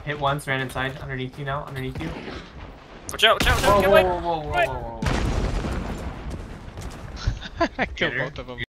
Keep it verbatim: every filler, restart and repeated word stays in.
Hit once, ran inside, underneath you now, underneath you. Watch out, watch out, watch out, Whoa, get whoa, away! whoa, whoa, whoa, whoa, whoa. I killed both of them.